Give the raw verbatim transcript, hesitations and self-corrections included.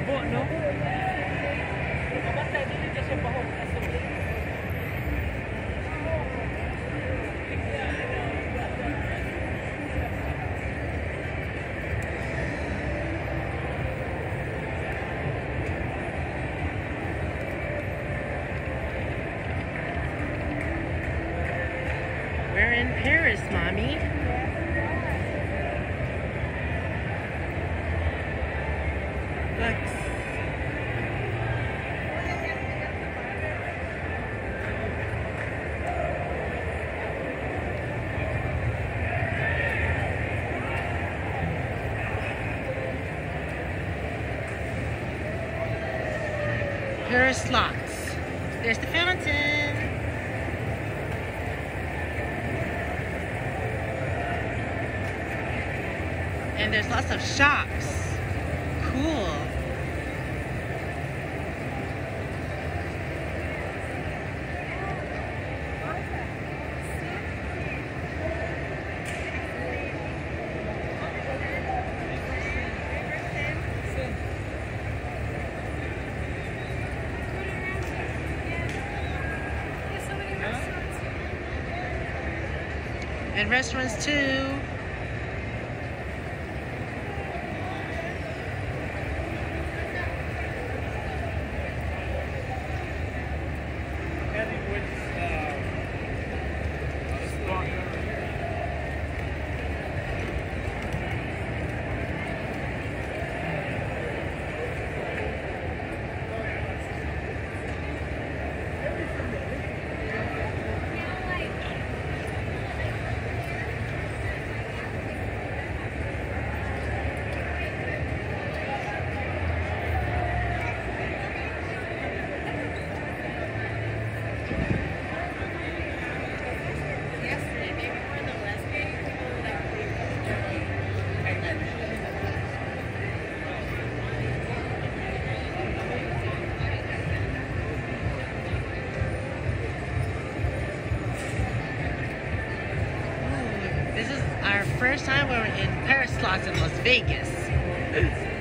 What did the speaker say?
Tubo, no? Kabantay dili ka siya bahog aso. We're in Paris, Mommy. Look. Paris Slots. There's the fountain. And there's lots of shops. Cool. And restaurants too. This is our first time we're in Paris Slots in Las Vegas.